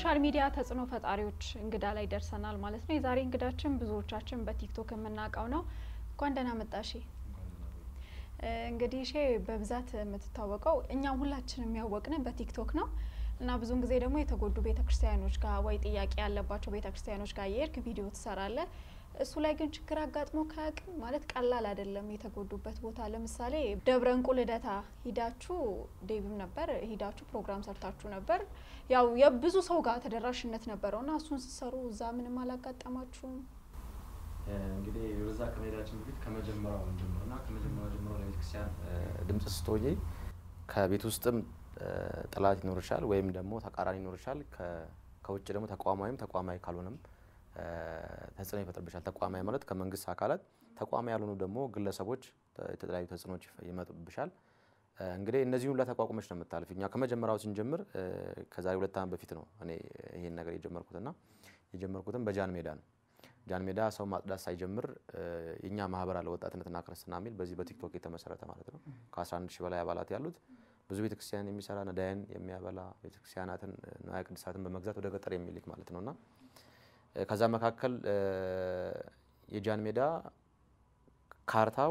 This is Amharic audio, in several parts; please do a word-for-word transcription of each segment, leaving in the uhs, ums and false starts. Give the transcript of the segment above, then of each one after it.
የሶሻል ሚዲያ ተጽዕኖ ፈጣሪዎች እንግዳ ላይ ደርሰናል ማለት ነው። የዛሬ እንግዳችን ብዙዎቻችን በቲክቶክ የምናውቀው ነው። እንኳን ደህና መጣሽ። እንግዲህ እሺ በብዛት የምትታወቀው እኛም ሁላችንም ያወቅነን በቲክቶክ ነው እና ብዙውን ጊዜ ደግሞ የተጎዱ ቤተክርስቲያኖች ጋር ወይ ጥያቄ ያለባቸው ቤተክርስቲያኖች ጋር የርክ ቪዲዮ ትሰራለህ። እሱ ላይ ግን ችግር አጋጥሞ ካቅም ማለት ቀላል አይደለም የተጎዱበት ቦታ ለምሳሌ ደብረ እንቁ ልደታ ሂዳችሁ ዴብም ነበር ሂዳችሁ ፕሮግራም ሰርታችሁ ነበር ያው የብዙ ሰው ጋር ተደራሽነት ነበርውና እሱን ሲሰሩ እዛ ምንም አላጋጠማችሁም? እንግዲህ ወደዛ ከመሄዳችን በፊት ከመጀመሪያው ጀምሮና ከመጀመሪያው ጀምሮ ለቤተክርስቲያን ድምጽ ስትሆኚ ከቤት ውስጥም ጥላት ይኖርሻል ወይም ደግሞ ተቃራኒ ይኖርሻል ከውጭ ደግሞ ተቋማዊም ተቋማዊ ካልሆነም ተጽዕኖ ይፈጥርብሻል። ተቋማዊ ማለት ከመንግስት አካላት ተቋማዊ ያልሆኑ ደግሞ ግለሰቦች የተለያዩ ተጽዕኖች ይመጡብሻል። እንግዲህ እነዚህ ሁሉ ተቋቁመሽ ነው የምታልፊው። እኛ ከመጀመሪያው ስንጀምር ከዛሬ ሁለት ዓመት በፊት ነው እኔ ይሄን ነገር የጀመርኩትና የጀመርኩትም በጃን ሜዳ ነው። ጃን ሜዳ ሰው ማጽዳት ሳይጀምር የኛ ማህበር አለ ወጣትነትና ክርስትና ሚል በዚህ በቲክቶክ የተመሰረተ ማለት ነው። ከ11 ሺህ በላይ አባላት ያሉት ብዙ ቤተክርስቲያን የሚሰራ ነዳያን የሚያበላ ቤተክርስቲያናትን ንዋየ ቅድሳትን በመግዛት ወደ ገጠር የሚልክ ማለት ነውና ከዛ መካከል የጃን ሜዳ ካርታው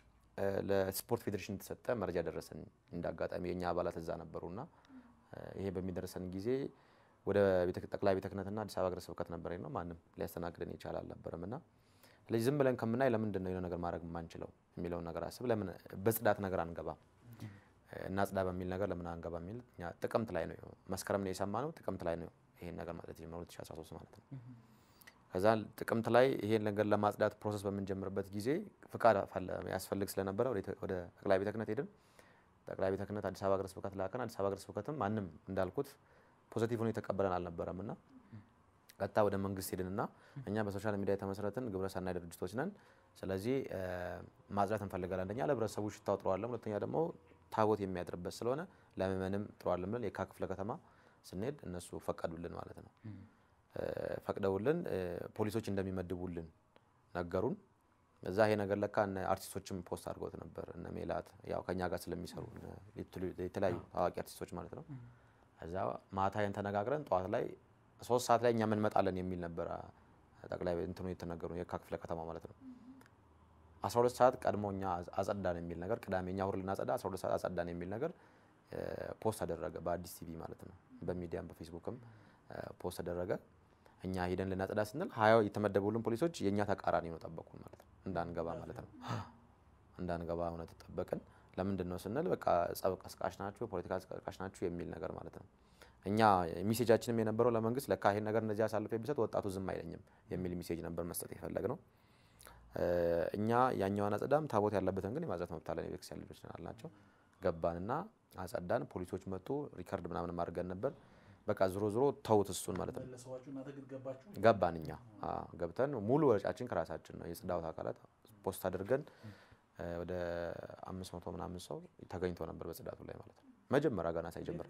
ለስፖርት ፌዴሬሽን ተሰጠ መረጃ ደረሰን። እንዳጋጣሚ የኛ አባላት እዛ ነበሩና ይሄ በሚደርሰን ጊዜ ወደ ጠቅላይ ቤተ ክህነትና አዲስ አበባ ሀገረ ስብከት ነበር ነው ማንም ሊያስተናግደን ይቻላል ነበርምና ስለዚህ ዝም ብለን ከምናይ ለምን እንደሆነ የሆነ ነገር ማድረግ ማንችለው የሚለው ነገር አስብ ለምን በጽዳት ነገር አንገባ እናጽዳ በሚል ነገር ለምን አንገባ የሚል ኛ ጥቅምት ላይ ነው መስከረም ነው የሰማነው ጥቅምት ላይ ነው ይሄን ነገር ማለት ነው ሁለት ሺህ አስራ ሶስት ማለት ነው። ከዛ ጥቅምት ላይ ይሄን ነገር ለማጽዳት ፕሮሰስ በመንጀምርበት ጊዜ ፍቃድ ያስፈልግ ስለነበረ ወደ ጠቅላይ ቤተ ክህነት ሄድን። ጠቅላይ ቤተ ክህነት አዲስ አበባ ሀገረ ስብከት ላከን። አዲስ አበባ ሀገረ ስብከትም ማንም እንዳልኩት ፖዚቲቭ ሆኖ የተቀበለን አልነበረምና ቀጥታ ወደ መንግስት ሄድንና እኛ በሶሻል ሚዲያ የተመሰረትን ግብረ ሰናይ ድርጅቶች ነን። ስለዚህ ማጽዳት እንፈልጋለን። አንደኛ ለህብረተሰቡ ሽታው ጥሩ አይደለም፣ ሁለተኛ ደግሞ ታቦት የሚያድርበት ስለሆነ ለምእመንም ጥሩ አይደለም ብለን የካ ክፍለ ከተማ ስንሄድ እነሱ ፈቀዱልን ማለት ነው። ፈቅደውልን ፖሊሶች እንደሚመድቡልን ነገሩን። እዛ ይሄ ነገር ለካ እነ አርቲስቶችም ፖስት አድርገውት ነበር እነ ሜላት ያው ከኛ ጋር ስለሚሰሩ የተለያዩ ታዋቂ አርቲስቶች ማለት ነው። እዛ ማታየን ተነጋግረን ጧት ላይ ሶስት ሰዓት ላይ እኛ ምን መጣለን የሚል ነበር ጠቅላይ እንትኑ የተነገሩ የካ ክፍለ ከተማ ማለት ነው። አስራ ሁለት ሰዓት ቀድሞኛ አጸዳን የሚል ነገር ቅዳሜኛ ሁርልና አጸዳ አስራ ሁለት ሰዓት አጸዳን የሚል ነገር ፖስት ተደረገ በአዲስ ቲቪ ማለት ነው። በሚዲያም በፌስቡክም ፖስት ተደረገ። እኛ ሄደን ልናጸዳ ስንል ሀያ የተመደቡልን ፖሊሶች የኛ ተቃራኒ ነው ጠበቁን ማለት ነው። እንዳንገባ ማለት ነው። እንዳንገባ ሆነ ተጠበቅን። ለምንድነው ስንል በቃ ጸብ ቀስቃሽ ናችሁ ፖለቲካ ቀስቃሽ ናችሁ የሚል ነገር ማለት ነው። እኛ ሚሴጃችንም የነበረው ለመንግስት ለካ ይሄን ነገር እንደዚህ አሳልፈ ቢሰጥ ወጣቱ ዝም አይለኝም የሚል ሚሴጅ ነበር መስጠት የፈለግነው። እኛ ያኛውን አጸዳም ታቦት ያለበትን ግን የማጽዳት መብት አለን የቤተክርስቲያን ልጆች ናቸው። ገባንና አጸዳን። ፖሊሶች መጡ ሪከርድ ምናምን ማድረገን ነበር። በቃ ዝሮ ዝሮ ተውት እሱን ማለት ነው። ለሰዋቹና ተገባችሁ ገባንኛ አዎ ገብተን ሙሉ ወጪያችን ከራሳችን ነው የጽዳው አካላት ፖስት አድርገን ወደ አምስት መቶ ምናምን ሰው ተገኝቶ ነበር በጽዳቱ ላይ ማለት ነው። መጀመሪያ ገና ሳይጀምር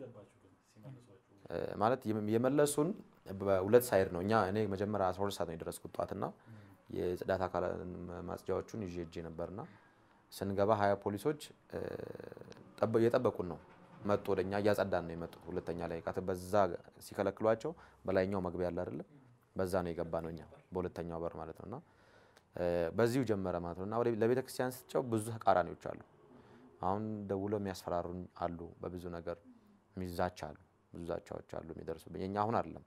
ማለት የመለሱን በሁለት ሳይድ ነው። እኛ እኔ መጀመሪያ አስራ ሁለት ሰዓት ነው የደረስኩት ጧትና የጽዳት አካላት ማጽጃዎቹን ይዤ እጄ ነበርና ስንገባ ሀያ ፖሊሶች የጠበቁን ነው መጥቶ ወደኛ ያጸዳን ነው የመጡት። ሁለተኛ ላይ ካተ በዛ ሲከለክሏቸው በላይኛው መግቢያ ያለ አይደለም በዛ ነው የገባነው እኛ በሁለተኛው በር ማለት ነውና በዚሁ ጀመረ ማለት ነውና ወደ ለቤተክርስቲያን ስትጨው ብዙ ተቃራኒዎች አሉ። አሁን ደውሎ የሚያስፈራሩኝ አሉ በብዙ ነገር ሚዛቻ አሉ ብዙ ዛቻዎች አሉ የሚደርሱብኝ እኛ አሁን አይደለም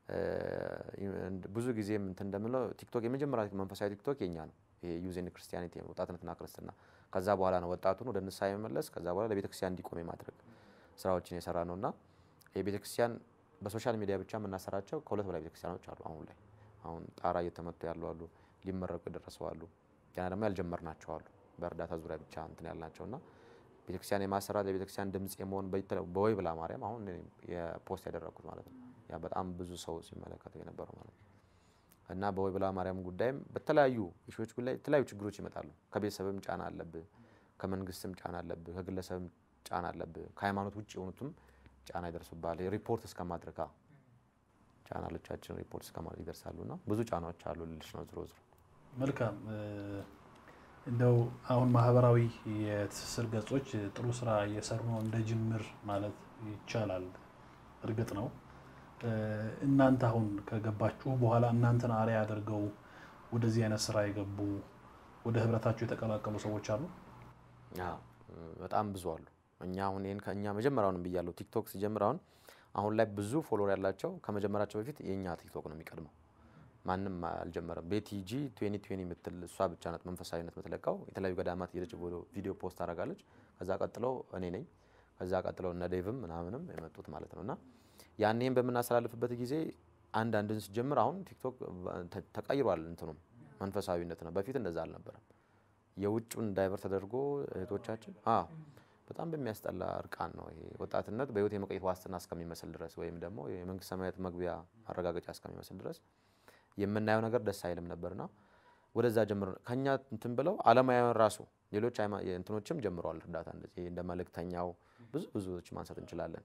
ብዙ ጊዜ እንትን እንደምለው ቲክቶክ የመጀመሪያ መንፈሳዊ ቲክቶክ የኛ ነው። ይሄ ዩዜን ክርስቲያኒቲ ወጣትነትና ክርስትና ከዛ በኋላ ነው ወጣቱን ወደ ንስሐ የመመለስ ከዛ በኋላ ለቤተክርስቲያን እንዲቆም ማድረግ ስራዎችን የሰራ ነውና የቤተክርስቲያን በሶሻል ሚዲያ ብቻ መናሰራቸው ከሁለት በላይ ቤተክርስቲያኖች አሉ አሁን ላይ አሁን ጣራ እየተመቱ ያሉ አሉ ሊመረቁ ደረሰው አሉ ገና ደግሞ ያልጀመርናቸው አሉ በእርዳታ ዙሪያ ብቻ እንትን ያልናቸውና ቤተክርስቲያን የማሰራት ለቤተክርስቲያን ድምጽ የመሆን በወይ ብላ ማርያም አሁን የፖስት ያደረኩት ማለት ነው። ያ በጣም ብዙ ሰው ሲመለከተው የነበረው ማለት ነው። እና በወይ ብላ ማርያም ጉዳይም በተለያዩ ኢሹዎች ላይ የተለያዩ ችግሮች ይመጣሉ። ከቤተሰብም ጫና አለብህ ከመንግስትም ጫና አለብህ ከግለሰብም ጫና አለብህ ከሃይማኖት ውጪ የሆኑትም ጫና ይደርሱባል። ሪፖርት እስከማድረጋ ቻናሎቻችን ሪፖርት እስከማድረግ ይደርሳሉና ብዙ ጫናዎች አሉ ልልሽ ነው ዝሮ ዝሮ። መልካም እንደው አሁን ማህበራዊ የትስስር ገጾች ጥሩ ስራ እየሰሩ ነው እንደ ጅምር ማለት ይቻላል። እርግጥ ነው እናንተ አሁን ከገባችሁ በኋላ እናንተን አሪያ አድርገው ወደዚህ አይነት ስራ የገቡ ወደ ህብረታችሁ የተቀላቀሉ ሰዎች አሉ? አዎ በጣም ብዙ አሉ። እኛ አሁን ይሄን ከኛ መጀመሪያውንም ብያለሁ ቲክቶክ ሲጀምር አሁን አሁን ላይ ብዙ ፎሎወር ያላቸው ከመጀመራቸው በፊት የኛ ቲክቶክ ነው የሚቀድመው። ማንንም አልጀመረም። ቤቲጂ twenty twenty ምትል እሷ ብቻ ናት መንፈሳዊነት የምትለቀው። የተለያዩ ገዳማት የልጅ ቪዲዮ ፖስት አደርጋለች። ከዛ ቀጥሎ እኔ ነኝ። ከዛ ቀጥሎ እነ ዴቭም ምናምንም የመጡት ማለት ነውና ያኔን በመናስተላልፍበት ጊዜ አንድ አንድን ሲጀምር አሁን ቲክቶክ ተቀይሯል። እንትኑ መንፈሳዊነት ነው። በፊት እንደዛ አልነበረም። የውጭውን ዳይቨር ተደርጎ እህቶቻችን አዎ በጣም በሚያስጠላ እርቃን ነው ይሄ ወጣትነት በህይወት የመቆየት ዋስትና እስከሚመስል ድረስ ወይም ደግሞ የመንግስት ሰማያት መግቢያ አረጋገጫ እስከሚመስል ድረስ የምናየው ነገር ደስ አይልም ነበርና ወደዛ ጀምሮ ከኛ እንትን ብለው ዓለማውያን ራሱ ሌሎች እንትኖችም ጀምረዋል እርዳታ እንደዚህ እንደ መልእክተኛው ብዙ ብዙዎች ማንሳት እንችላለን።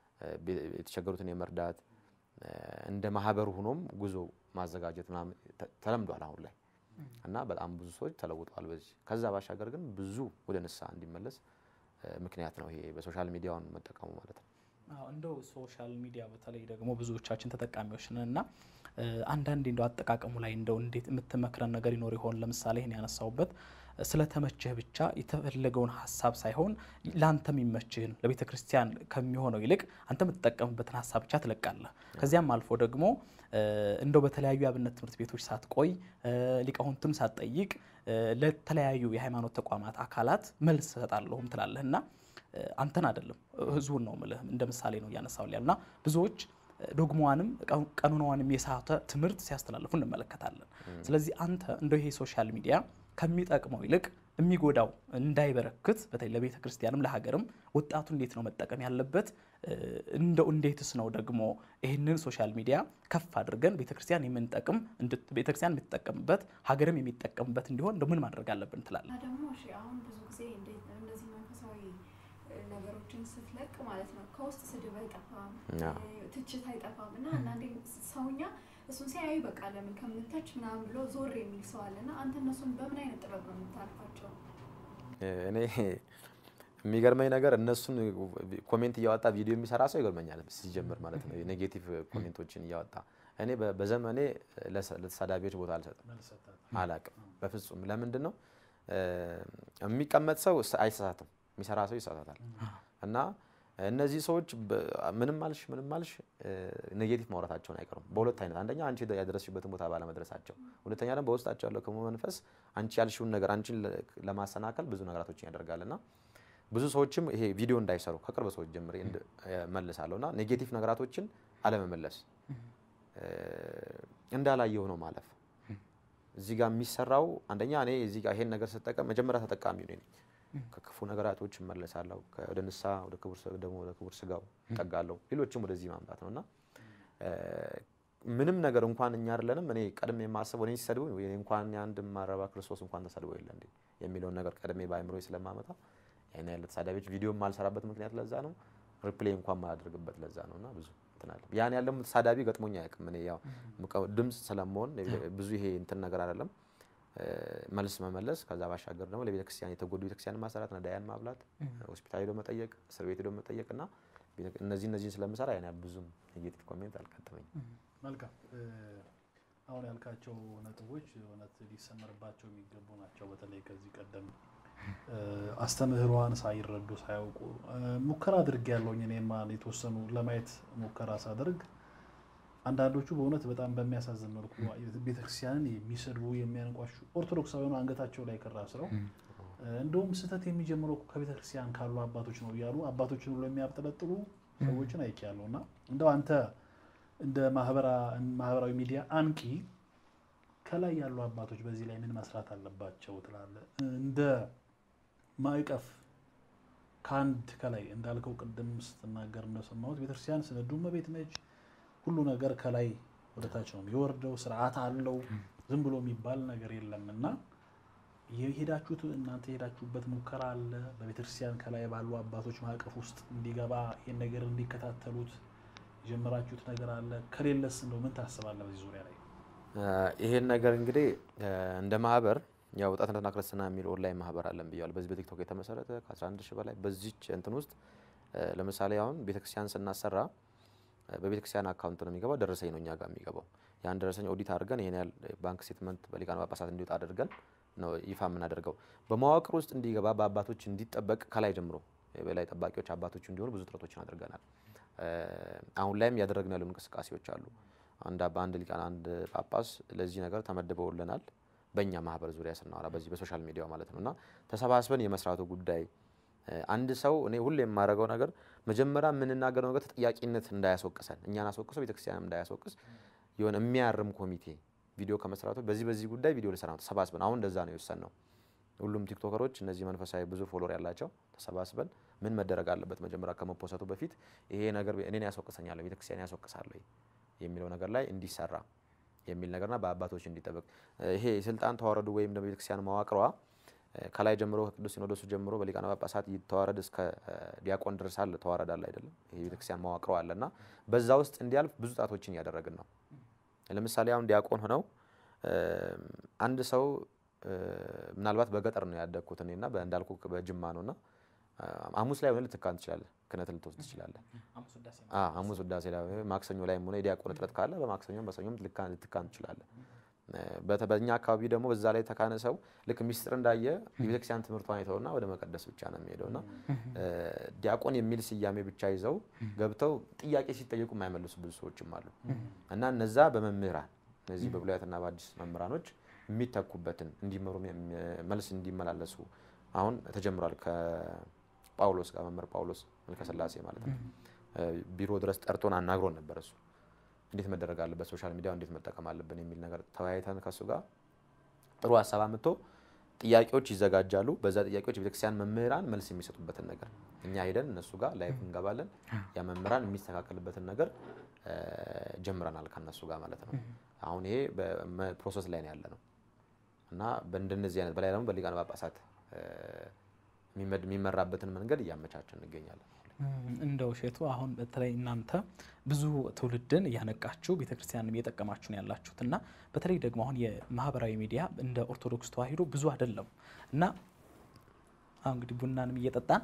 የተቸገሩትን የመርዳት እንደ ማህበር ሆኖም ጉዞ ማዘጋጀት ምናምን ተለምዷል አሁን ላይ እና በጣም ብዙ ሰዎች ተለውጠዋል በዚህ። ከዛ ባሻገር ግን ብዙ ወደ ንስሐ እንዲመለስ ምክንያት ነው ይሄ በሶሻል ሚዲያውን መጠቀሙ ማለት ነው። አዎ እንደው ሶሻል ሚዲያ በተለይ ደግሞ ብዙዎቻችን ተጠቃሚዎች ነንና አንዳንዴ እንደው አጠቃቀሙ ላይ እንደው እንዴት የምትመክረን ነገር ይኖር ይሆን? ለምሳሌ እኔ ያነሳውበት ስለተመቸህ ብቻ የተፈለገውን ሐሳብ ሳይሆን ላንተ የሚመችህን ለቤተክርስቲያን ከሚሆነው ይልቅ አንተ የምትጠቀምበትን ሐሳብ ብቻ ትለቃለህ። ከዚያም አልፎ ደግሞ እንደው በተለያዩ አብነት ትምህርት ቤቶች ሳትቆይ ሊቃውንቱን ሳትጠይቅ ለተለያዩ የሃይማኖት ተቋማት አካላት መልስ ሰጣለሁም ትላለህና አንተን አይደለም ህዝቡን ነው ማለት እንደ ምሳሌ ነው ያነሳው ያለና ብዙዎች ዶግማዋንም ቀኑናዋንም የሳተ ትምህርት ሲያስተላልፉ እንመለከታለን። ስለዚህ አንተ እንደው ይሄ ሶሻል ሚዲያ ከሚጠቅመው ይልቅ የሚጎዳው እንዳይበረክት በተለይ ለቤተ ክርስቲያንም ለሀገርም ወጣቱ እንዴት ነው መጠቀም ያለበት? እንደው እንዴትስ ነው ደግሞ ይሄንን ሶሻል ሚዲያ ከፍ አድርገን ቤተ ክርስቲያን የምንጠቅም ቤተ ክርስቲያን የምትጠቀምበት ሀገርም የሚጠቀምበት እንዲሆን እንደው ምን ማድረግ አለብን ትላለህ? ደግሞ እሺ አሁን ብዙ ጊዜ እንደዚህ መንፈሳዊ ነገሮችን ስትለቅ ማለት ነው ከውስጥ ስድብ አይጠፋም፣ ትችት አይጠፋም እና አንዳንዴ ሰውኛ እሱን ሲያዩ በቃ ለምን ከምንተች ምናምን ብሎ ዞር የሚል ሰው አለና አንተ እነሱን በምን አይነት ጥበብ ነው የምታልፋቸው? እኔ የሚገርመኝ ነገር እነሱን ኮሜንት እያወጣ ቪዲዮ የሚሰራ ሰው ይገርመኛል ሲጀምር ማለት ነው ኔጌቲቭ ኮሜንቶችን እያወጣ። እኔ በዘመኔ ለተሳዳቢዎች ቦታ አልሰጥም አላቅም በፍጹም። ለምንድን ነው የሚቀመጥ ሰው አይሳሳትም፣ የሚሰራ ሰው ይሳሳታል። እና እነዚህ ሰዎች ምንም ማልሽ ምንም ማልሽ ኔጌቲቭ ማውራታቸውን አይቀሩም በሁለት አይነት። አንደኛ አንቺ ያደረስሽበትን ቦታ ባለመድረሳቸው፣ ሁለተኛ ደግሞ በውስጣቸው ያለው ከሞ መንፈስ አንቺ ያልሽውን ነገር አንቺን ለማሰናከል ብዙ ነገራቶችን ያደርጋልና ብዙ ሰዎችም ይሄ ቪዲዮ እንዳይሰሩ ከቅርብ ሰዎች ጀምሬ መልሳለሁና ኔጌቲቭ ነገራቶችን አለመመለስ እንዳላየው ነው ማለፍ። እዚህ ጋር የሚሰራው አንደኛ እኔ እዚህ ጋር ይሄን ነገር ስጠቀም መጀመሪያ ተጠቃሚ ነኝ። ከክፉ ነገራቶች እመለሳለሁ፣ ወደ ንስሐ ወደ ክቡር ደግሞ ወደ ክቡር ስጋው እጠጋለሁ። ሌሎችም ወደዚህ ማምጣት ነውና ምንም ነገር እንኳን እኛ አይደለንም እኔ ቀድሜ የማስበው እኔ ሲሰድቡ ወይ እንኳን አንድ ማረባ ክርስቶስ እንኳን ተሰድቦ የለ እንዴ የሚለው ነገር ቀድሜ ባይምሮይ ስለማመጣ ያኔ ያለ ተሳዳቢዎች ቪዲዮ ማልሰራበት ምክንያት ለዛ ነው። ሪፕሌይ እንኳን ማድረግበት ለዛ ነውና ብዙ እንትናል ያን ያለም ተሳዳቢ ገጥሞኛ ያቅም እኔ ያው ድምጽ ስለመሆን ብዙ ይሄ እንትን ነገር አይደለም መልስ መመለስ። ከዛ ባሻገር ደግሞ ለቤተክርስቲያን የተጎዱ ቤተክርስቲያን ማሰራት፣ ነዳያን ማብላት፣ ሆስፒታል ሄዶ መጠየቅ፣ እስር ቤት ሄዶ መጠየቅና እነዚህ እነዚህ ስለምሰራ ያኔ ብዙም ኔጌቲቭ ኮሜንት አልቀጥመኝ። መልካም አሁን ያልካቸው ነጥቦች እውነት ሊሰመርባቸው የሚገቡ ናቸው። በተለይ ከዚህ ቀደም አስተምህሯን ሳይረዱ ሳያውቁ ሙከራ አድርግ ያለውኝ እኔማ የተወሰኑ ለማየት ሙከራ ሳደርግ አንዳንዶቹ በእውነት በጣም በሚያሳዝን መልኩ ቤተክርስቲያንን የሚሰድቡ የሚያንቋሹ ኦርቶዶክሳውያኑ አንገታቸው ላይ ከራስረው እንደውም ስህተት የሚጀምረው ከቤተክርስቲያን ካሉ አባቶች ነው እያሉ አባቶችን ሁሉ የሚያብጠለጥሉ ሰዎችን አይቻለውና እንደው አንተ እንደ ማህበራዊ ሚዲያ አንቂ ከላይ ያሉ አባቶች በዚህ ላይ ምን መስራት አለባቸው ትላለህ? እንደ ማይቀፍ ካንድ ከላይ እንዳልከው ቅድም ስትናገር እንደሰማሁት ቤተክርስቲያን ስነዱ መቤት ነች፣ ሁሉ ነገር ከላይ ወደ ታች ነው የሚወርደው፣ ስርዓት አለው፣ ዝም ብሎ የሚባል ነገር የለምና የሄዳችሁት እናንተ ሄዳችሁበት ሙከራ አለ በቤተክርስቲያን ከላይ ባሉ አባቶች ማዕቀፍ ውስጥ እንዲገባ ይሄን ነገር እንዲከታተሉት ጀመራችሁት ነገር አለ? ከሌለስ እንደው ምን ታስባለህ በዚህ ዙሪያ ላይ? ይሄን ነገር እንግዲህ እንደ ማህበር ያው ወጣትነትና ክርስትና የሚል ኦንላይን ማህበር አለን ብያለሁ። በዚህ በቲክቶክ የተመሰረተ ከ11 ሺህ በላይ በዚች እንትን ውስጥ ለምሳሌ አሁን ቤተክርስቲያን ስናሰራ በቤተክርስቲያን አካውንት ነው የሚገባው ደረሰኝ ነው እኛ ጋር የሚገባው ያን ደረሰኝ ኦዲት አድርገን ይሄን ያህል ባንክ ስቴትመንት በሊቃነ ጳጳሳት እንዲወጣ አድርገን ነው ይፋ የምናደርገው በመዋቅር ውስጥ እንዲገባ በአባቶች እንዲጠበቅ ከላይ ጀምሮ በላይ ጠባቂዎች አባቶች እንዲሆኑ ብዙ ጥረቶችን አድርገናል አሁን ላይም ያደረግን ያሉ እንቅስቃሴዎች አሉ አንድ አንድ ሊቃነ አንድ ጳጳስ ለዚህ ነገር ተመድበውልናል በእኛ ማህበር ዙሪያ ስናወራ በዚህ በሶሻል ሚዲያው ማለት ነውና ተሰባስበን የመስራቱ ጉዳይ አንድ ሰው እኔ ሁሌ የማረጋው ነገር መጀመሪያ የምንናገረው ነገር ተጠያቂነት እንዳያስወቅሰን እኛን አስወቅሰው ቤተክርስቲያንም እንዳያስወቅስ የሆነ የሚያርም ኮሚቴ ቪዲዮ ከመስራቱ በዚህ በዚህ ጉዳይ ቪዲዮ ለሰራው ተሰባስበን አሁን እንደዛ ነው የወሰነው ሁሉም ቲክቶከሮች እነዚህ መንፈሳዊ ብዙ ፎሎወር ያላቸው ተሰባስበን ምን መደረግ አለበት መጀመሪያ ከመፖሰቱ በፊት ይሄ ነገር እኔን ያስወቅሰኛል ቤተክርስቲያን ያስወቅሳል የሚለው ነገር ላይ እንዲሰራ የሚል ነገርና በአባቶች እንዲጠበቅ ይሄ ስልጣን ተዋረዱ ወይም ደግሞ ቤተክርስቲያን መዋቅሯ ከላይ ጀምሮ ቅዱስ ሲኖዶሱ ጀምሮ በሊቃነ ጳጳሳት ይተዋረድ እስከ ዲያቆን ድረስ አለ ተዋረዳል አይደለም ይሄ ቤተክርስቲያን መዋቅሯ አለና በዛ ውስጥ እንዲያልፍ ብዙ ጣቶችን ያደረግን ነው ለምሳሌ አሁን ዲያቆን ሆነው አንድ ሰው ምናልባት በገጠር ነው ያደኩት እኔና በእንዳልኩ በጅማ ነውና ሐሙስ ላይ ሆነ ልትካን ትችላለህ ክነት ልትወስድ ትችላለህ አዎ ሐሙስ ውዳሴ ላይ ማክሰኞ ላይ ሆነ ዲያቆን እጥረት ካለ በማክሰኞም በሰኞም ልትካን ልትካን ትችላለህ በተበኛ አካባቢ ደግሞ በዛ ላይ ተካነ ሰው ልክ ሚስጥር እንዳየ የቤተክርስቲያን ትምህርቷን አይተውና ወደ መቀደስ ብቻ ነው የሚሄደውና ዲያቆን የሚል ስያሜ ብቻ ይዘው ገብተው ጥያቄ ሲጠየቁ የማይመልሱ ብዙ ሰዎችም አሉ እና እነዛ በመምህራን እነዚህ በብሉያትና በአዲስ መምህራኖች የሚተኩበትን እንዲመሩ መልስ እንዲመላለሱ አሁን ተጀምሯል ከጳውሎስ ጋር መምህር ጳውሎስ መልከስላሴ ማለት ነው ቢሮ ድረስ ጠርቶን አናግሮን ነበር እሱ እንዴት መደረግ አለበት ሶሻል ሚዲያው እንዴት መጠቀም አለብን የሚል ነገር ተወያይተን ከሱ ጋር ጥሩ ሐሳብ አመጣ ጥያቄዎች ይዘጋጃሉ በዛ ጥያቄዎች ቤተክርስቲያን መምህራን መልስ የሚሰጡበትን ነገር እኛ ሄደን እነሱ ጋር ላይፍ እንገባለን ያ መምህራን የሚስተካከልበትን ነገር ጀምረናል ከነሱ ጋር ማለት ነው አሁን ይሄ በፕሮሰስ ላይ ነው ያለነው እና በእንደነዚህ አይነት በላይ ደግሞ በሊቃነ ጳጳሳት የሚመራበትን መንገድ እያመቻቸን እንገኛለን እንደው ሸቱ አሁን በተለይ እናንተ ብዙ ትውልድን ያነቃችሁ ቤተክርስቲያንም እየጠቀማችሁ ነው ያላችሁትና በተለይ ደግሞ አሁን የማህበራዊ ሚዲያ እንደ ኦርቶዶክስ ተዋሂዶ ብዙ አይደለም እና አሁን እንግዲህ ቡናንም እየጠጣን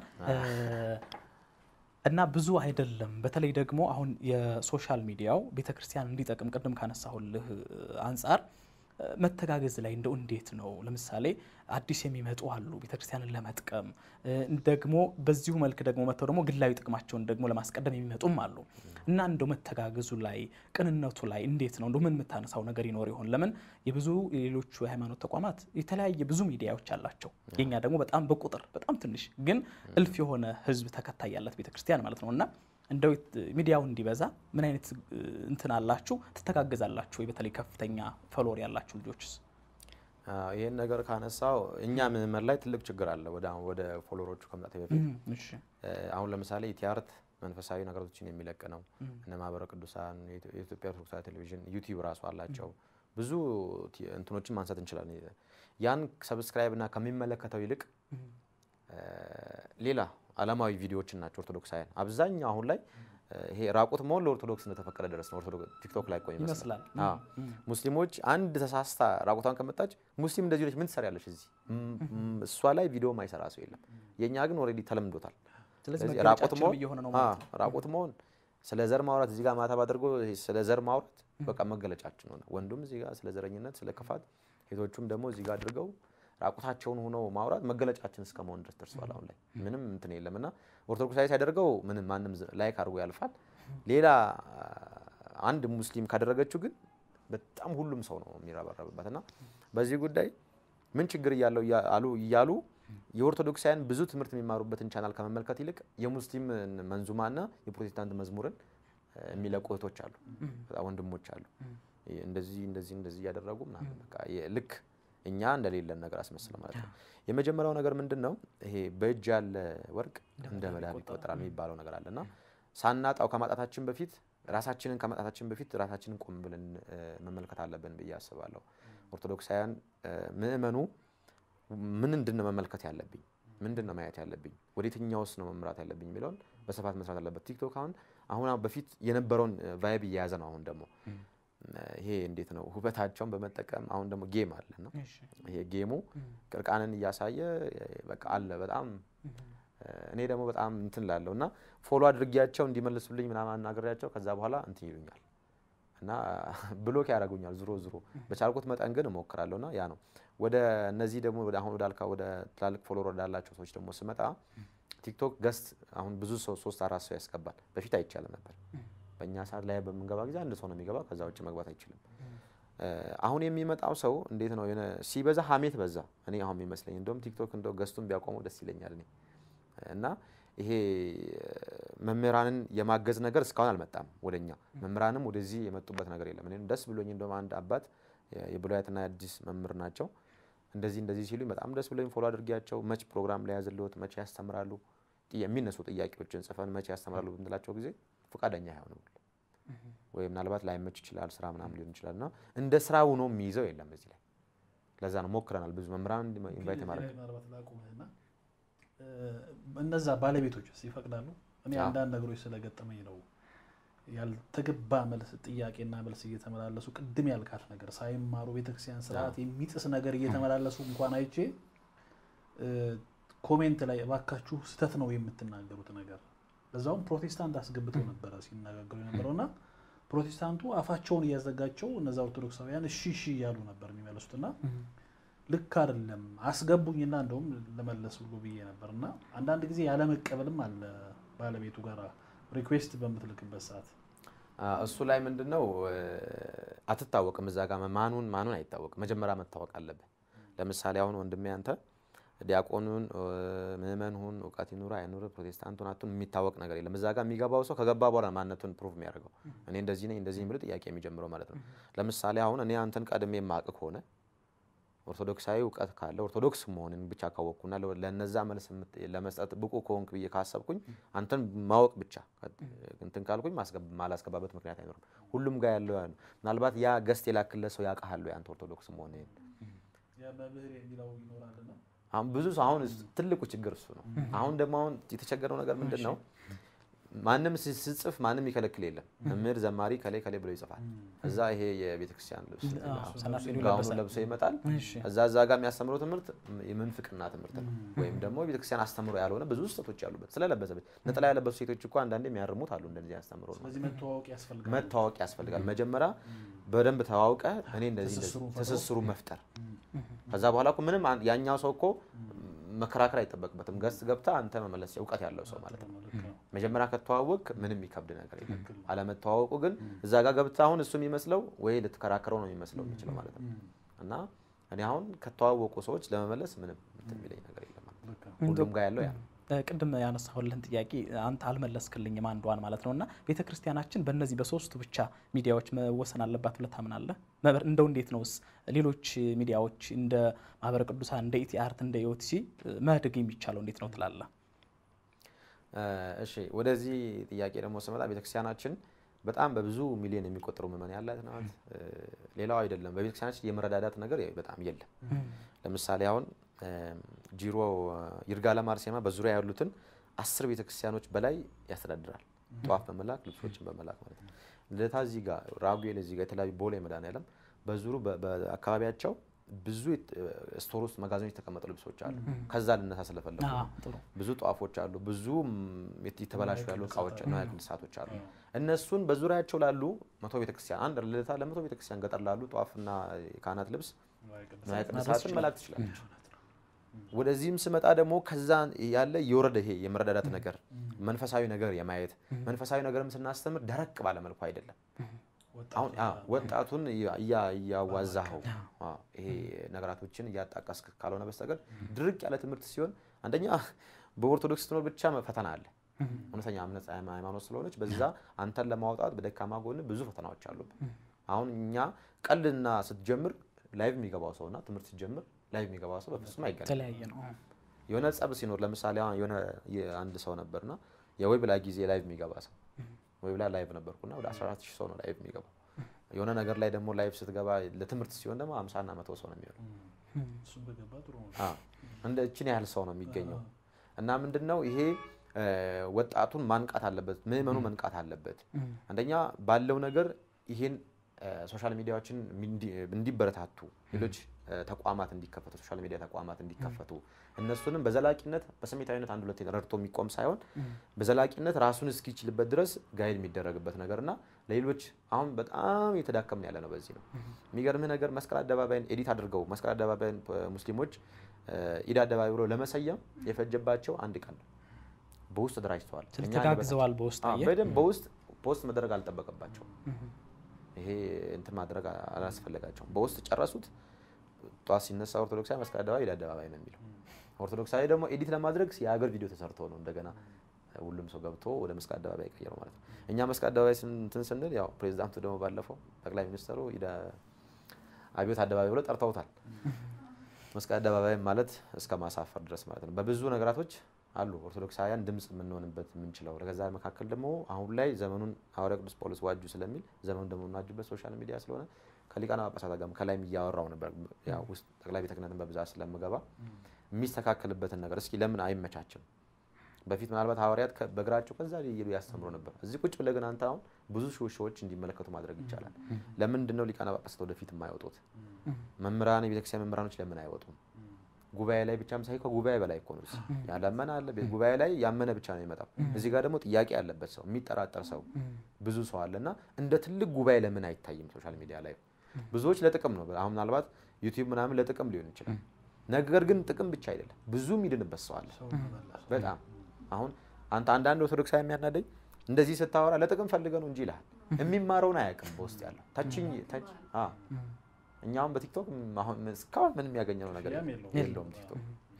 እና ብዙ አይደለም በተለይ ደግሞ አሁን የሶሻል ሚዲያው ቤተክርስቲያን እንዲጠቅም ቅድም ካነሳሁልህ አንፃር መተጋገዝ ላይ እንደው እንዴት ነው ለምሳሌ አዲስ የሚመጡ አሉ ቤተክርስቲያንን ለመጥቀም ደግሞ በዚሁ መልክ ደግሞ መተው ደግሞ ግላዊ ጥቅማቸውን ደግሞ ለማስቀደም የሚመጡም አሉ እና እንደው መተጋገዙ ላይ ቅንነቱ ላይ እንዴት ነው እንደው ምን መታነሳው ነገር ይኖር ይሆን ለምን የብዙ ሌሎች ሃይማኖት ተቋማት የተለያየ ብዙ ሚዲያዎች አላቸው የኛ ደግሞ በጣም በቁጥር በጣም ትንሽ ግን እልፍ የሆነ ህዝብ ተከታይ ያላት ቤተክርስቲያን ማለት ነውና እንደው ሚዲያው እንዲበዛ ምን አይነት እንትን አላችሁ ተተጋገዛላችሁ ወይ በተለይ ከፍተኛ ፎሎወር ያላችሁ ልጆችስ ይሄን ነገር ካነሳው እኛ ምንመር ላይ ትልቅ ችግር አለ ወደ ወደ ፎሎወሮቹ ከመጣ በፊት እሺ አሁን ለምሳሌ ኢቲአርት መንፈሳዊ ነገሮችን የሚለቅ ነው እነ ማህበረ ቅዱሳን የኢትዮጵያ ኦርቶዶክስ ቴሌቪዥን ዩቲዩብ ራሱ አላቸው ብዙ እንትኖችን ማንሳት እንችላለን ያን ሰብስክራይብ እና ከሚመለከተው ይልቅ ሌላ ዓለማዊ ቪዲዮዎችን ናቸው ኦርቶዶክሳውያን አብዛኛው አሁን ላይ ይሄ ራቁት መሆን ለኦርቶዶክስ እንደተፈቀደ ድረስ ነው ኦርቶዶክስ ቲክቶክ ላይ ቆይ ይመስላል አዎ ሙስሊሞች አንድ ተሳስታ ራቁቷን ከመጣች ሙስሊም እንደዚህ ልጅ ምን ትሰሪያለሽ እዚህ እሷ ላይ ቪዲዮ ማይሰራ ሰው የለም የኛ ግን ኦሬዲ ተለምዶታል ስለዚህ ራቁት መሆን አዎ ራቁት መሆን ስለ ዘር ማውራት እዚህ ጋር ማታ ባደርጎ ስለ ዘር ማውራት በቃ መገለጫችን ነው ወንዱም እዚህ ጋር ስለ ዘረኝነት ስለ ክፋት ሴቶቹም ደግሞ እዚህ ጋር አድርገው ራቁታቸውን ሆኖ ማውራት መገለጫችን እስከመሆን ድረስ ደርሷል አሁን ላይ ምንም እንትን የለምና ኦርቶዶክሳዊ ሲያደርገው ምንም ማንም ላይክ አድርጎ ያልፋል ሌላ አንድ ሙስሊም ካደረገችው ግን በጣም ሁሉም ሰው ነው የሚራበረብበትና በዚህ ጉዳይ ምን ችግር ያለው ያሉ ይያሉ የኦርቶዶክሳውያን ብዙ ትምህርት የሚማሩበትን ቻናል ከመመልከት ይልቅ የሙስሊም መንዙማና የፕሮቴስታንት መዝሙርን የሚለቁ እህቶች አሉ ወንድሞች አሉ እንደዚህ እንደዚህ እንደዚህ ያደረጉ ምናምን በቃ ልክ እኛ እንደሌለን ነገር አስመስለ ማለት ነው የመጀመሪያው ነገር ምንድነው ይሄ በእጅ ያለ ወርቅ እንደ መድኃኒት ይቆጠራል የሚባለው ነገር አለና ሳናጣው ከማጣታችን በፊት ራሳችንን ከማጣታችን በፊት ራሳችንን ቆም ብለን መመልከት አለብን ብዬ አስባለሁ ኦርቶዶክሳውያን ምእመኑ ምን እንደነ መመልከት ያለብኝ ምንድነው ማየት ያለብኝ ወዴትኛውስ ነው መምራት ያለብኝ የሚለውን በስፋት መስራት አለበት ቲክቶክ አሁን አሁን በፊት የነበረውን ቫይብ እያያዘ ነው አሁን ደግሞ ይሄ እንዴት ነው ሁበታቸውን በመጠቀም አሁን ደግሞ ጌም አለና ይሄ ጌሙ ቅርቃንን እያሳየ በቃ አለ በጣም እኔ ደግሞ በጣም እንትን ላለውና ፎሎ አድርጊያቸው እንዲመልሱልኝ ምናምን አናግሬያቸው ከዛ በኋላ እንትን ይሉኛል እና ብሎክ ያደርጉኛል ዙሮ ዙሮ በቻልኩት መጠን ግን እሞክራለሁና ያ ነው ወደ እነዚህ ደግሞ ወደ አሁን ወዳልካ ወደ ትላልቅ ፎሎወር ወዳላቸው ሰዎች ደግሞ ስመጣ ቲክቶክ ገስት አሁን ብዙ ሰው ሶስት አራት ሰው ያስገባል በፊት አይቻልም ነበር በእኛ ሰዓት ላይ በመንገባ ጊዜ አንድ ሰው ነው የሚገባ ከዛ ውጭ መግባት አይችልም አሁን የሚመጣው ሰው እንዴት ነው የነ ሲበዛ ሀሜት በዛ እኔ አሁን የሚመስለኝ እንደውም ቲክቶክ እንደው ገስቱን ቢያቆሙ ደስ ይለኛል እኔ እና ይሄ መምህራንን የማገዝ ነገር እስካሁን አልመጣም ወደኛ መምህራንም ወደዚህ የመጡበት ነገር የለም እኔ ደስ ብሎኝ እንደውም አንድ አባት የብሉያትና አዲስ መምህር ናቸው እንደዚህ እንደዚህ ሲሉ በጣም ደስ ብሎኝ ፎሎ አድርጊያቸው መች ፕሮግራም ላይ ያዘሉት መች ያስተምራሉ የሚነሱ ጥያቄዎችን ጽፈን መች ያስተምራሉ ብንላቸው ጊዜ ፈቃደኛ አይሆንም ወይ ምናልባት ላይመች ይችላል ስራ ምናምን ሊሆን ይችላልና እንደ ስራው ነው የሚይዘው የለም እዚህ ላይ ለዛ ነው ሞክረናል ብዙ መምህራን ኢንቫይት ማድረግ ምናልባት ላቁምህና እነዛ ባለቤቶች ይፈቅዳሉ እኔ አንዳንድ ነገሮች ስለገጠመኝ ነው ያልተገባ መልስ ጥያቄና መልስ እየተመላለሱ ቅድም ያልካት ነገር ሳይማሩ ቤተክርስቲያን ስርዓት የሚጥስ ነገር እየተመላለሱ እንኳን አይቼ ኮሜንት ላይ እባካችሁ ስተት ነው የምትናገሩት ነገር ለዛውም ፕሮቴስታንት አስገብተው ነበር ሲናገሩ የነበረውና ፕሮቴስታንቱ አፋቸውን እያዘጋቸው እነዛ ኦርቶዶክሳውያን እሺ እሺ ያሉ ነበር የሚመለሱትና ልክ አይደለም አስገቡኝና እንደውም ለመለስ ሁሉ ብዬ ነበርና አንዳንድ ጊዜ ያለ መቀበልም አለ ባለቤቱ ጋር ሪኩዌስት በመትልክበት ሰዓት እሱ ላይ ምንድነው አትታወቅም እዛ ጋር ማኑን ማኑን አይታወቅም መጀመሪያ መታወቅ አለበት ለምሳሌ አሁን ወንድሜ አንተ ዲያቆኑን ምእመኑን ወቃት ይኑራ አይኑራ ፕሮቴስታንቱን አቱን የሚታወቅ ነገር የለም እዛ ጋር የሚገባው ሰው ከገባ በኋላ ማንነቱን ፕሩፍ የሚያደርገው እኔ እንደዚህ ነኝ እንደዚህ የሚል ጥያቄ የሚጀምረው ማለት ነው ለምሳሌ አሁን እኔ አንተን ቀድሜ ማቅ ሆነ ኦርቶዶክሳዊ ወቃት ካለ ኦርቶዶክስ መሆንን ብቻ ካወቅኩና ለነዛ መልስ ለመስጠት ብቁ ኮንክ ብዬ ካሰብኩኝ አንተን ማወቅ ብቻ እንትን ካልኩኝ ማስገብ ማላስገባበት ምክንያት አይኖርም ሁሉም ጋር ያለው ምናልባት ያ ገስት የላክለ ሰው ያቃሃሉ ያንተ ኦርቶዶክስ መሆን ያ በብህር የሚለው ይኖራልና አሁን ብዙ አሁን ትልቁ ችግር እሱ ነው አሁን ደግሞ አሁን የተቸገረው ነገር ምንድነው ማንንም ሲጽፍ ማንንም ይከለክል የለም መምህር ዘማሪ ከላይ ከላይ ብሎ ይጽፋል እዛ ይሄ የቤተክርስቲያን ልብስ ጋውን ለብሶ ይመጣል እዛ እዛ ጋር የሚያስተምረው ትምህርት የምንፍቅና ትምህርት ነው ወይም ደግሞ የቤተክርስቲያን አስተምሮ ያልሆነ ብዙ ስህተቶች ያሉበት ስለለበሰ ነጠላ ያለበሱ ሴቶች እኮ አንዳንዴ የሚያርሙት አሉ እንደዚህ ያስተምሩ ነው ስለዚህ መተዋወቅ ያስፈልጋል መተዋወቅ ያስፈልጋል መጀመሪያ በደንብ ተዋውቀ እኔ እንደዚህ እንደዚህ ተሰስሩ መፍጠር ከዛ በኋላ እኮ ምንም ያኛው ሰው እኮ መከራከር አይተበቅበትም ገስ ገብታ አንተ መመለስ ዕውቀት ያለው ሰው ማለት ነው መጀመሪያ ከተዋወቅ ምንም ይከብድ ነገር የለም አለመተዋወቁ ግን እዛ ጋር ገብታ አሁን እሱ የሚመስለው ወይ ልትከራከረው ነው የሚመስለው የሚችለው ማለት ነው እና እኔ አሁን ከተዋወቁ ሰዎች ለመመለስ ምንም እንትን የሚለኝ ነገር የለም ማለት ነው ሁሉም ጋር ያለው ያ ቅድም ያነሳሁልን ጥያቄ አንተ አልመለስክልኝም አንዷን ማለት ነውና ቤተክርስቲያናችን በእነዚህ በሶስቱ ብቻ ሚዲያዎች መወሰን አለባት ብለህ ታምናለህ እንደው እንዴት ነውስ ሌሎች ሚዲያዎች እንደ ማህበረ ቅዱሳን እንደ ኢቲ አርት እንደ ኢኦቲሲ ማድረግ የሚቻለው እንዴት ነው ትላለህ እሺ ወደዚህ ጥያቄ ደግሞ ስመጣ ቤተክርስቲያናችን በጣም በብዙ ሚሊዮን የሚቆጠሩ ምዕመናን ያላት ናት ሌላው አይደለም በቤተክርስቲያናችን የመረዳዳት ነገር በጣም የለም ለምሳሌ አሁን ጂሮ ይርጋለም አርሴማ በዙሪያ ያሉትን አስር ቤተክርስቲያኖች በላይ ያስተዳድራል ጧፍ በመላክ ልብሶችን በመላክ ማለት ነው ለታ እዚህ ጋር ራጉኤል እዚህ ጋር የተለያዩ ቦሌ መድኃኔዓለም በዙሩ በአካባቢያቸው ብዙ ስቶር ውስጥ መጋዘኖች ተቀመጡ ልብሶች አሉ ከዛ ለነሳ ስለፈለኩ ብዙ ጧፎች አሉ ብዙ የተበላሹ ያሉ እቃዎች ነው ያቅድሳቶች አሉ እነሱን በዙሪያቸው ላሉ መቶ ቤተክርስቲያን አንድ ለታ ለመቶ ቤተክርስቲያን ገጠር ላሉ ጧፍና ካህናት ልብስ ነው ያቅድሳትን መላክ ትችላለች ወደዚህም ስመጣ ደግሞ ከዛ ያለ ይወረደ ይሄ የመረዳዳት ነገር መንፈሳዊ ነገር የማየት መንፈሳዊ ነገርም ስናስተምር ደረቅ ባለ መልኩ አይደለም አሁን ወጣቱን ያ ያዋዛው ይሄ ነገራቶችን ያጣቀስክ ካልሆነ በስተቀር ድርቅ ያለ ትምህርት ሲሆን አንደኛ በኦርቶዶክስ ትምህርት ብቻ ፈተና አለ እውነተኛ እምነት ሃይማኖት ስለሆነች በዛ አንተን ለማውጣት በደካማ ጎን ብዙ ፈተናዎች አሉ አሁን እኛ ቀልና ስትጀምር ላይቭ የሚገባው ሰውና ትምህርት ሲጀምር ላይቭ የሚገባው ሰው በፍጹም አይገናኝም ተለያየ ነው የሆነ ጸብ ሲኖር ለምሳሌ የሆነ አንድ ሰው ነበርና የወይብላ ጊዜ ላይቭ የሚገባ ሰው ወይብላ ላይቭ ነበርኩና ወደ አስራ አራት ሺህ ሰው ነው ላይቭ የሚገባው የሆነ ነገር ላይ ደግሞ ላይቭ ስትገባ ለትምህርት ሲሆን ደግሞ ሃምሳ እና መቶ ሰው ነው የሚሆነው እሱ በገባ ጥሩ ነው አዎ እንደ እቺን ያህል ሰው ነው የሚገኘው እና ምንድነው ይሄ ወጣቱን ማንቃት አለበት ምእመኑ መንቃት አለበት አንደኛ ባለው ነገር ይሄን ሶሻል ሚዲያዎችን እንዲበረታቱ ሌሎች ተቋማት እንዲከፈቱ ሶሻል ሚዲያ ተቋማት እንዲከፈቱ እነሱንም በዘላቂነት በስሜታዊነት አንድ ሁለት ረድቶ የሚቆም ሳይሆን በዘላቂነት ራሱን እስኪችልበት ድረስ ጋይድ የሚደረግበት ነገርና ለሌሎች አሁን በጣም የተዳከመን ያለ ነው በዚህ ነው የሚገርምህ ነገር መስቀል አደባባይን ኤዲት አድርገው መስቀል አደባባይን ሙስሊሞች ኢድ አደባባይ ብሎ ለመሰየም የፈጀባቸው አንድ ቀን ነው በውስጥ ተደራጅተዋል ተጋግዘዋል በውስጥ አየ በደም በውስጥ ፖስት መደረግ አልተጠበቀባቸው ይሄ እንትን ማድረግ አላስፈልጋቸው በውስጥ ጨረሱት ጧት ሲነሳ ኦርቶዶክሳዊ መስቀል አደባባይ ኢድ አደባባይ ነው የሚለው ኦርቶዶክሳዊ ደግሞ ኤዲት ለማድረግ የሀገር ቪዲዮ ተሰርቶ ነው እንደገና ሁሉም ሰው ገብቶ ወደ መስቀል አደባባይ ቀየረው ማለት ነው እኛ መስቀል አደባባይ እንትን ስንል ያው ፕሬዝዳንቱ ደግሞ ባለፈው ጠቅላይ ሚኒስትሩ ኢድ አብዮት አደባባይ ብሎ ጠርተውታል መስቀል አደባባይ ማለት እስከ ማሳፈር ድረስ ማለት ነው በብዙ ነገራቶች አሉ ኦርቶዶክሳውያን ድምጽ ምንሆንበት ምንችለው ለገዛ መካከል ደግሞ አሁን ላይ ዘመኑን ሐዋርያው ቅዱስ ጳውሎስ ዋጁ ስለሚል ዘመኑን ደግሞ እናጅበት ሶሻል ሚዲያ ስለሆነ ከሊቃና ጳጳሳት ጋር ከላይም ያወራው ነበር ያው ውስጥ ጠቅላይ ቤተ ክህነትን በብዛት ስለምገባ የሚስተካከልበትን ነገር እስኪ ለምን አይመቻችም በፊት ምናልባት ሐዋርያት በግራቸው ከዛ ይይሉ ያስተምሩ ነበር እዚህ ቁጭ ብለ ግን አንተ አሁን ብዙ ሾዎች እንዲመለከቱ ማድረግ ይቻላል ለምን እንደው ሊቃና ጳጳሳት ወደፊት የማይወጡት መምህራን የቤተክርስቲያን መምህራኖች ለምን አይወጡም ጉባኤ ላይ ብቻም ሳይሆን ከጉባኤ በላይ እኮ ነው ያላመነ አለ ጉባኤ ላይ ያመነ ብቻ ነው የሚመጣው እዚህ ጋር ደግሞ ጥያቄ ያለበት ሰው የሚጠራጠር ሰው ብዙ ሰው አለና እንደ ትልቅ ጉባኤ ለምን አይታይም ሶሻል ሚዲያ ላይ ብዙዎች ለጥቅም ነው አሁን ምናልባት ዩቲዩብ ምናምን ለጥቅም ሊሆን ይችላል ነገር ግን ጥቅም ብቻ አይደለም ብዙ የሚድንበት ሰው አለ በጣም አሁን አንተ አንዳንድ ኦርቶዶክሳዊ የሚያናደኝ እንደዚህ ስታወራ ለጥቅም ፈልገ ነው እንጂ ይላል የሚማረውን አያውቅም በውስጥ ያለው ታችኝ ታች አ እኛም በቲክቶክ አሁን እስካሁን ምንም ያገኘነው ነገር የለውም ቲክቶክ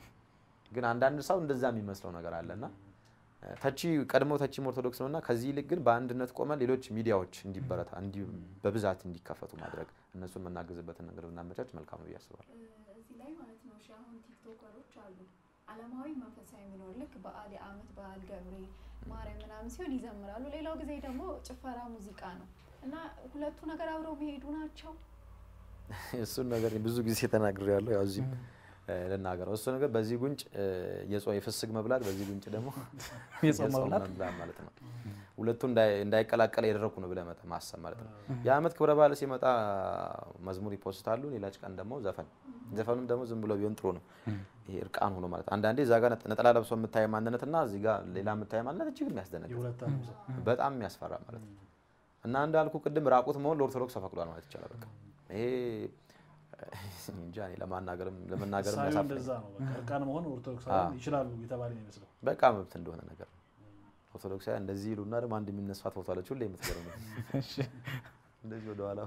ግን አንዳንድ ሰው እንደዛ የሚመስለው ነገር አለና ታቺ ቀድሞ ታቺ ኦርቶዶክስ ነውና ከዚህ ይልቅ ግን በአንድነት ቆመን ሌሎች ሚዲያዎች እንዲበረታ እንዲ በብዛት እንዲከፈቱ ማድረግ እነሱን መናገዝበትን ነገር እናመቻች መልካም ነው ያስባል እዚህ ላይ ማለት ነው ሻሁን ቲክቶከሮች አሉ ዓለማዊ መንፈሳዊ የሚኖር ልክ በዓል ዓመት በዓል ገብርኤል ማርያም ምናምን ሲሆን ይዘምራሉ ሌላው ጊዜ ደግሞ ጭፈራ ሙዚቃ ነው እና ሁለቱ ነገር አብረው ቢሄዱ ናቸው እሱን ነገር ብዙ ጊዜ ተናግሬያለሁ ያው እዚህ ለናገረው እሱ ነገር በዚህ ጉንጭ የጾም የፍስግ መብላት በዚህ ጉንጭ ደግሞ የጾም መብላት ማለት ነው ሁለቱ እንዳይቀላቀል ያደረኩ ነው ብለ መጣ ማሰብ ማለት ነው የዓመት ክብረ በዓል ሲመጣ መዝሙር ይፖስታሉ ሌላጭ ቀን ደግሞ ዘፈን ዘፈኑም ደግሞ ዝም ብሎ ቢሆን ጥሩ ነው ይሄ እርቃን ሆኖ ማለት አንዳንዴ እዛ ጋር ነጠላ ለብሶ የምታይ ማንነትና እዚህ ጋር ሌላ የምታይ ማንነት እጅግ የሚያስደነግጥ በጣም የሚያስፈራ ማለት ነው እና እንዳልኩ ቅድም ራቁት መሆን ለኦርቶዶክስ ተፈቅዷል ማለት ይቻላል በቃ ይሄ እንጃኔ ለማናገርም ለመናገርም ያሳፍራል እንደዛ ነው በቃ እርቃን መሆን ኦርቶዶክሳውያን ይችላሉ ይተባለ ነው የሚመስለው በቃ መብት እንደሆነ ነገር ኦርቶዶክሳውያን እንደዚህ ይሉና ደግሞ አንድ የሚነሳት ፎቶ አለች ሁሌ የምትገርም እሺ እንደዚህ ወደ ኋላ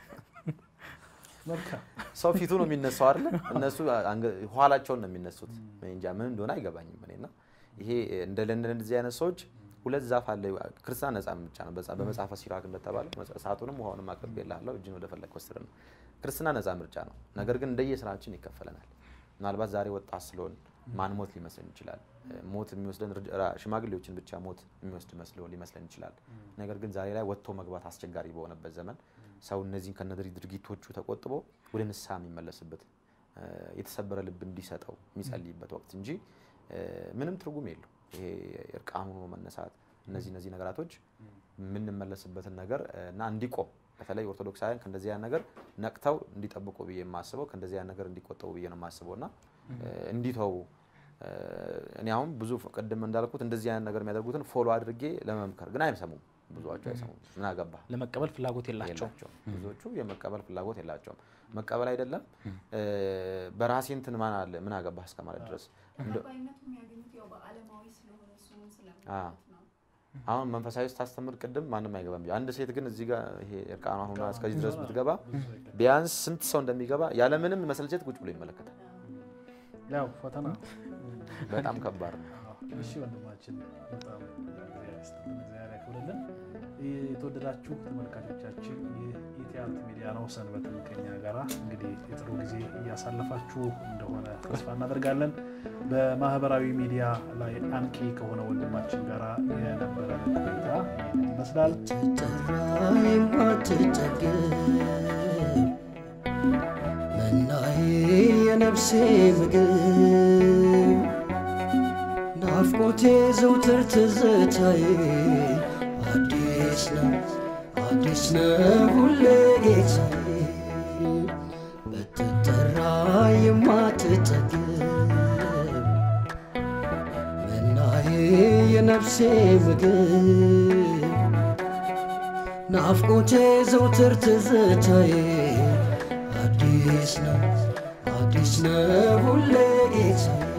በቃ ሰው ፊቱ ነው የሚነሳው አይደል እነሱ ኋላቸውን ነው የሚነሱት እንጃ ምን እንደሆነ አይገባኝም እኔና ይሄ እንደ ለንደን እንደዚህ አይነት ሰዎች ሁለት ዛፍ አለ ክርስቲያን ነፃ ብቻ ነው በዛ በመጽሐፈ ሲራክ እንደተባለው መጽሐቱንም ሆነም አቀበላለው እጅ ነው ደፈለክ ወስደን ክርስቲያን ነፃ ምርጫ ነው ነገር ግን እንደየስራችን ይከፈለናል ምናልባት ዛሬ ወጣት ስለሆን ማን ሞት ሊመስለን ይችላል ሞት የሚወስደን ሽማግሌዎችን ብቻ ሞት የሚወስድ መስሎ ሊመስለን ይችላል ነገር ግን ዛሬ ላይ ወጥቶ መግባት አስቸጋሪ በሆነበት ዘመን ሰው እነዚህን ከነድሪ ድርጊቶቹ ተቆጥቦ ወደ ንስሐ የሚመለስበት የተሰበረ ልብ እንዲሰጠው የሚጸልይበት ወቅት እንጂ ምንም ትርጉም የለው ይሄ እርቃኑ መነሳት እነዚህ እነዚህ ነገራቶች ምን እንመለስበትን ነገር እና እንዲቆም በተለይ ኦርቶዶክሳውያን ከእንደዚህ ያን ነገር ነቅተው እንዲጠብቁ ብዬ የማስበው ከእንደዚህ ያን ነገር እንዲቆጠቡ ብዬ ነው የማስበውና እንዲተው እኔ አሁን ብዙ ቀደም እንዳልኩት እንደዚህ ያን ነገር የሚያደርጉትን ፎሎ አድርጌ ለመምከር ግን አይሰሙም ብዙዎቹ አይሰሙም ምን አገባ ለመቀበል ፍላጎት የላቸው ብዙዎቹ የመቀበል ፍላጎት የላቸው መቀበል አይደለም በራሴ እንትን ማን አለ ምን አገባ እስከማለት ድረስ ተቀባይነቱ የሚያገኙት ያው በዓለማዊ ስለሆነ እሱንም ስለማለት ነው አሁን መንፈሳዊ ታስተምር ቀደም ማንንም አይገባም አንድ ሴት ግን እዚህ ጋር ይሄ እርቃኗ ሆና እስከዚህ ድረስ ብትገባ ቢያንስ ስንት ሰው እንደሚገባ ያለ ምንም መሰልቸት ቁጭ ብሎ ይመለከታል ያው ፈተና በጣም ከባድ ነው እሺ ወንድማችን በጣም እግዚአብሔር ያክብርልን የተወደዳችሁ ተመልካቾቻችን የኢቲአርት ሚዲያ ነው ሰንበትን ከኛ ጋራ እንግዲህ የጥሩ ጊዜ እያሳለፋችሁ እንደሆነ ተስፋ እናደርጋለን በማህበራዊ ሚዲያ ላይ አንቂ ከሆነ ወንድማችን ጋራ የነበረ ቆይታ ይመስላል ተጠራይ ማትጠገብ መናዬ የነፍሴ ምግብ ናፍቆቴ ዘውትር ትዝታዬ አዲስ ነው አዲስ ነው ሁሌ ጌታዬ በተጠራ የነፍሴ ምግብ ናፍቆቴ ዘውትር ትዝታዬ አዲስ ነው አዲስ ነው ሁሌ ጌታዬ